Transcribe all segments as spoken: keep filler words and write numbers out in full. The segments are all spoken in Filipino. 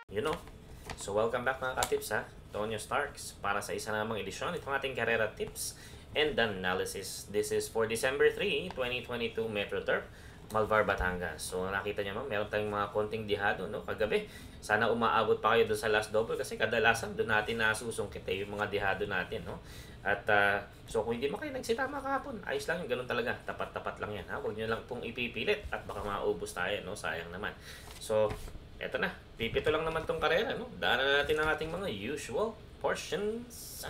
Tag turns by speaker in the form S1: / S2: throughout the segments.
S1: You know? So welcome back mga ka-tips ha. Tonyo Starks para sa isa namang edisyon itong ating Carrera Tips and Analysis. This is for December third, twenty twenty-two Metro Turf, Malvar, Batangas. So nakita niyo mo, meron tayong mga konting dihado no kagabi. Sana umaabot pa kayo doon sa last double kasi kadalasan doon natin nasusungkit eh, yung mga dihado natin no. At uh, so kung hindi mo kayo nagsitama kahapon, ayos lang yung ganun talaga. Tapat-tapat lang yan ha. Huwag niyo lang pong ipipilit at baka maubos tayo no. Sayang naman. So eto na, pipito lang naman tong karera, no? Daanan na natin ang ating mga usual portions.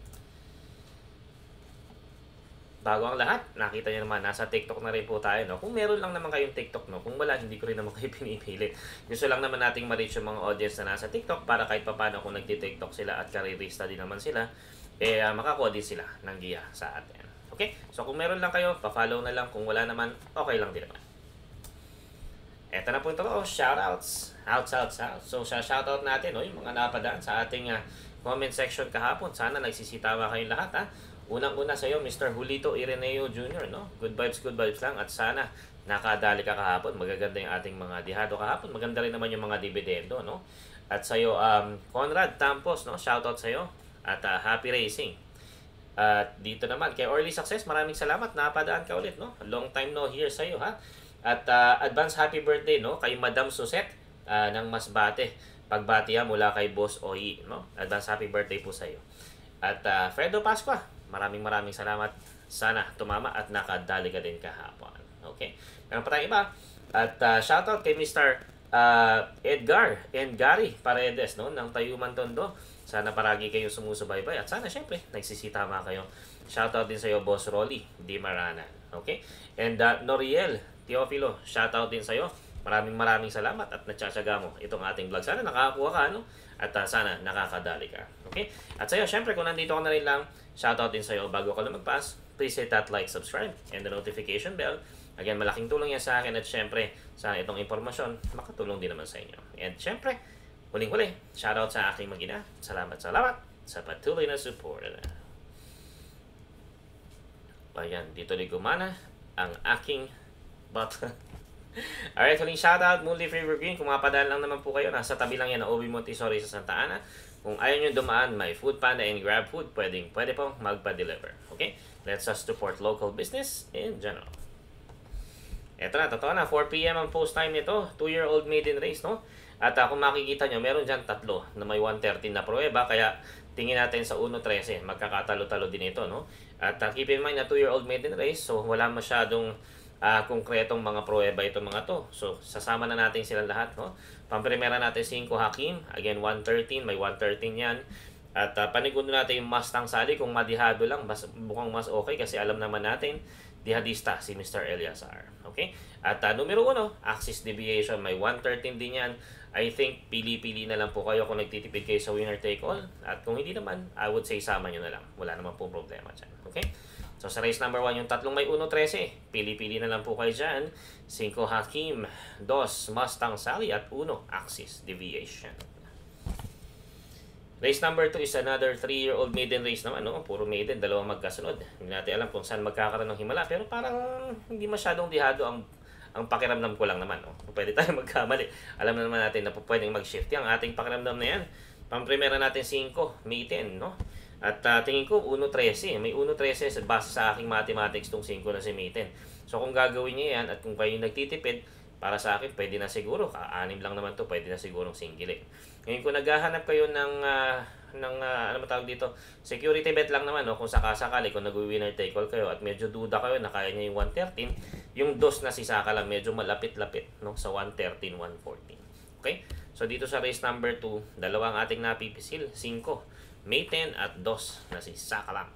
S1: Bago ang lahat, nakita niyo naman, nasa TikTok na rin po tayo, no? Kung meron lang naman kayong TikTok, no? Kung wala, hindi ko rin naman kayo pinipilit. Gusto lang naman nating ma-reach yung mga audience na nasa TikTok para kahit papano kung nagti-TikTok sila at karerista din naman sila, eh, uh, makakuha din sila ng giya sa atin. Okay? So, kung meron lang kayo, pa-follow na lang. Kung wala naman, okay lang din naman. Eto na po ito, oh, shoutouts. Outs, outs, outs. So, sa shoutout natin, oh, yung mga napadaan sa ating uh, comment section kahapon. Sana nagsisitawa kayong lahat, ha. Unang-una sa iyo, Mister Julito Ireneo Junior, no? Good vibes, good vibes lang. At sana nakadali ka kahapon. Magaganda yung ating mga dihado kahapon. Maganda rin naman yung mga dividendo, no? At sa iyo, um, Conrad Tampos, no? Shoutout sa iyo. At uh, happy racing. At dito naman, kay Early Success, maraming salamat. Napadaan ka ulit, no? Long time no here sa iyo, ha? At uh, advance happy birthday no kay Madam Suset uh, ng Masbate. Pagbati mula kay Boss Oyi no. Advance happy birthday po sa iyo. At uh, Fredo Pascua, maraming maraming salamat. Sana tumama at nakadali ka din kahapon. Okay. Meron pa tayong iba. At uh, shoutout kay Mister Uh, Edgar and Gary Paredes no ng Tayuman Tondo. Sana paragi kayong sumusubaybay at sana syempre nagsisitama kayo. Shoutout din sa iyo Boss Rolly Di Marana. Okay? And uh, Noriel Teofilo, shoutout din sa iyo. Maraming maraming salamat at natsyatsaga mo itong ating vlog. Sana nakakakuha ka, no? At uh, sana nakakadali ka. Okay? At sa iyo, syempre, kung nandito ka na rin lang, shoutout din sa iyo. Bago ka lang magpass, please hit that like, subscribe, and the notification bell. Again, malaking tulong yan sa akin at syempre, sana itong impormasyon, makatulong din naman sa inyo. And syempre, huling-huli, shoutout sa aking mag-ina. Salamat, salamat sa patuloy na support. Ayan, dito rin gumana ang aking button. Alright, huling shoutout, Multi Favor Green. Kung mapadaan lang naman po kayo, nasa tabi lang yan na O B Montessori sa Santa Ana. Kung ayaw nyo dumaan, may Food Panda and Grab Food. Pwedeng, pwede pong magpa-deliver. Okay? Let's just support local business in general. Eto na, totoo na. four p m ang post time nito. two-year-old maiden race, no? At uh, kung makikita nyo, meron dyan tatlo na may one thirteen na prueba. Kaya tingin natin sa one thirteen. Magkakatalo-talo din ito, no? At uh, keep in mind na two-year-old maiden race. So, wala masyadong uh, konkretong mga prueba itong mga to. So, sasama na natin sila lahat, no? Pamprimera natin cinco Hakim. Again, one thirteen. May one thirteen yan. At uh, panigundo natin yung Mustang Sally. Kung madihado lang, mas, mukhang mas okay kasi alam naman natin dihadista si Mister Eliazar. Okay? At uh, numero uno, Axis Deviation. May one thirteen din yan. I think pili-pili na lang po kayo kung nagtitipid kayo sa winner take all. At kung hindi naman, I would say sama nyo na lang. Wala naman po problema dyan. Okay? So sa race number one, yung tatlong may one thirteen. Pili-pili na lang po kayo dyan. cinco Hakim, two Mustang Sally, at one Axis Deviation. Race number two is another three-year-old maiden race naman, no? Puro maiden, dalawang magkasunod. Hindi natin alam kung saan magkakaroon ng himala, pero parang hindi masyadong dihado ang ang pakiramdam ko lang naman, no? Pwede tayo magkamali. Alam na naman natin na pwedeng mag-shift yung ating pakiramdam na yan. Pamprimera natin cinco, maiden, no? At uh, tingin ko one thirteen, may one thirteen base sa aking mathematics tong cinco na si maiden. So kung gagawin niyo yan at kung kayo nagtitipid, para sa akin, pwede na siguro. Ka-anim lang naman to, pwede na siguro single. Ngayon, kung naghahanap kayo ng, uh, ng uh, ano matawag dito, security bet lang naman, no? Kung sakasakali, kung nag-winner take all kayo at medyo duda kayo na kaya niya yung one thirteen, yung dos na si Saka lang, medyo malapit-lapit, no? Sa one thirteen, one fourteen. Okay? So, dito sa race number two, dalawang ating napipisil, cinco, maiden at dos na si Saka lang.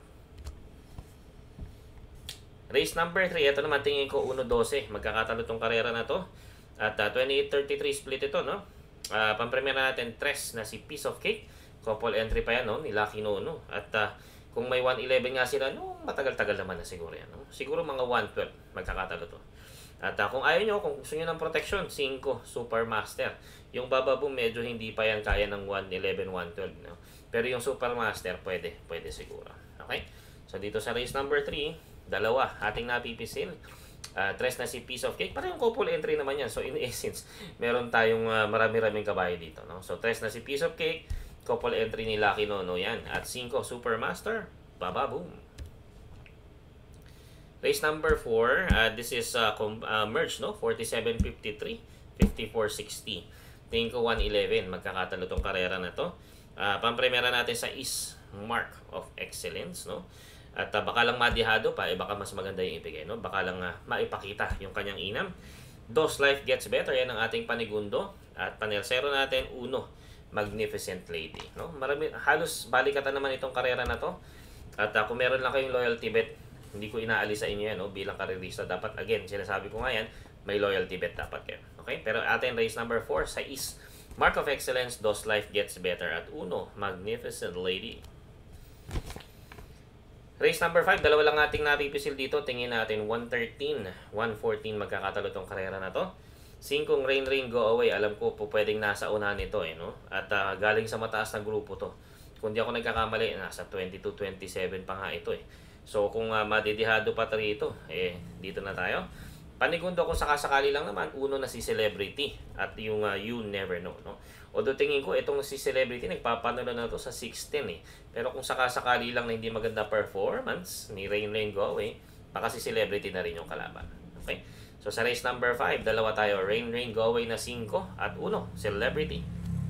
S1: Race number three, ito naman tingin ko one twelve. Magkakatalo tong karera na to. At uh, twenty-eight thirty-three split ito, no? Uh, Pampremera natin tres na si Piece of Cake. Couple entry pa yan, no? Ni Lucky Nono. At uh, kung may one eleven nga sila, no? Matagal-tagal naman na siguro yan, no? Siguro mga one twelve magkakatalo to. At uh, kung ayaw nyo, kung gusto nyo ng protection, cinco Supermaster. Yung Bababo medyo hindi pa yan kaya ng one eleven, one twelve, no? Pero yung Supermaster, pwede. Pwede siguro. Okay? So dito sa race number three, dalawa ating napipisil. Uh, tres na si Piece of Cake. Parang yung couple entry naman yan. So, in essence, meron tayong uh, marami-raming kabayo dito. No? So, tres na si Piece of Cake. Couple entry ni Lucky Nono yan. At cinco, Supermaster. Baba, boom. Race number four. Uh, this is uh, uh, merge, no? forty-seven fifty-three, fifty-four sixty. Tingin ko one eleven. Magkakatalo tong karera na to. Uh, pampremera natin sa is Mark of Excellence, no? At uh, baka lang madihado pa, eh baka mas maganda yung ibigay, no? Baka lang uh, maipakita yung kanyang inam. Dos Life Gets Better, yan ang ating panigundo. At panelsero natin, uno, Magnificent Lady, no? Marami, halos balikatan naman itong karera na to. At uh, kung meron lang kayong loyalty bet, hindi ko inaalis sa inyo yan, no? Bilang karerista, dapat, again, sinasabi ko nga yan, may loyalty bet dapat kayo. Okay? Pero atin race number four sa is Mark of Excellence, Dos Life Gets Better, at uno, Magnificent Lady. Race number five, dalawa lang ating napipisil dito. Tingin natin one thirteen, one fourteen magkakatalo tong karera na to. Singkong Rain Rain Go Away, alam ko po pwedeng nasa unahan nito eh, no? At uh, galing sa mataas na grupo to. Kung di ako nagkakamali, nasa twenty-two twenty-seven pa nga ito eh. So kung uh, madidihado pa rito, eh dito na tayo. Panigundo kung sakasakali lang naman, uno na si Celebrity at yung uh, You Never Know, no? Although tingin ko itong si Celebrity nagpapanalo na to sa six ten eh. Pero kung sakasakali lang na hindi maganda performance ni Rain Rain Go Away, baka si Celebrity na rin yung kalaban. Okay? So sa race number five, dalawa tayo, Rain Rain Go Away na five at uno, Celebrity.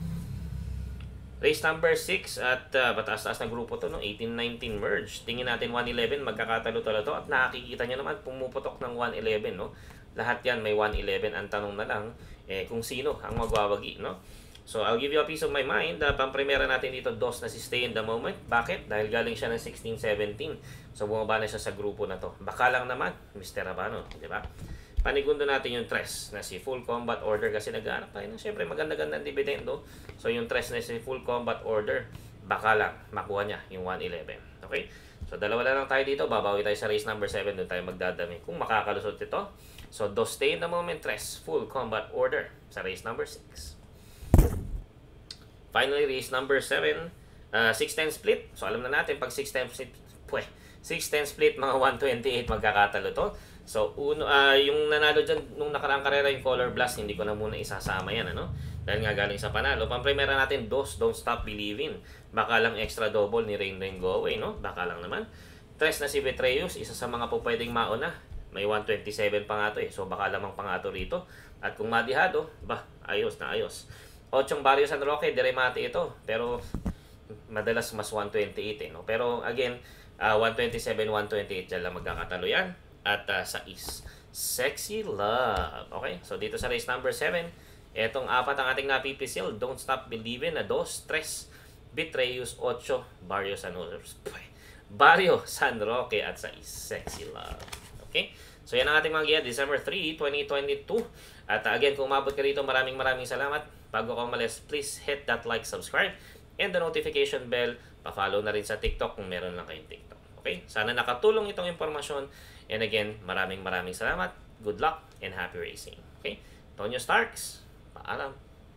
S1: Race number six at uh, bataas-taas na grupo to, no? eighteen nineteen merge. Tingin natin one eleven, magkakatalo-talo to at nakikita nyo naman pumuputok ng one eleven, no? Lahat yan may one eleven. Ang tanong na lang eh kung sino ang magwawagi, no? So I'll give you a piece of my mind. Uh, pampremera natin dito, dos na si Stay in the Moment. Bakit? Dahil galing siya ng sixteen seventeen. So bumaba na siya sa grupo na to. Baka lang naman, Mister Rabano, di ba? Panigundo natin yung tres na si Full Combat Order kasi nag-aanap tayo. Siyempre maganda-gandang dividendo. So yung tres na si Full Combat Order, baka lang makuha niya yung one eleven. Okay? So dalawa na lang tayo dito. Babawi tayo sa race number seven. Doon tayo magdadami kung makakalusot ito. So dos Stay in the Moment, tres Full Combat Order sa race number six. Finally, race number seven, uh, six ten split. So alam na natin pag six ten split, pweh, six ten split, mga one twenty-eight magkakatalo to. So, uno, uh, yung nanalo dyan nung nakaraang karera, yung Color Blast, hindi ko na muna isasama yan, ano? Dahil nga galing sa panalo. Pampremera natin, dos, Don't Stop Believing. Baka lang extra double ni Rain Rain Go Away, no? Baka lang naman. Tres na si Betrayus, isa sa mga po pwedeng mauna. May one twenty-seven pa nga to eh. So, baka lamang pa nga to rito. At kung madihado, bah, ayos na ayos. Ochong Barrio San Roque, diremate ito. Pero, madalas mas one twenty-eight eh, no? Pero, again, uh, one twenty-seven, one twenty-eight dyan lang magkakatalo yan. At uh, sa is Sexy Love. Okay? So, dito sa race number seven, etong apat ang ating napipisil. Don't Stop Believing na dos, tres, Betrayus, ocho, Barrio San Barrio San Roque at sa is Sexy Love. Okay? So, yan ang ating mga giya. December third, twenty twenty-two. At uh, again, kung umabot ka rito, maraming maraming salamat. Bago ka umalis, please hit that like, subscribe, and the notification bell. Pa-follow na rin sa TikTok kung meron lang kayong TikTok. Okay? Sana nakatulong itong impormasyon. And again, maraming maraming salamat. Good luck and happy racing. Okay? Tonyo Starks, paalam.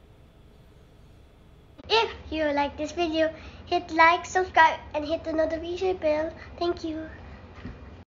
S2: If you like this video, hit like, subscribe, and hit the notification bell. Thank you.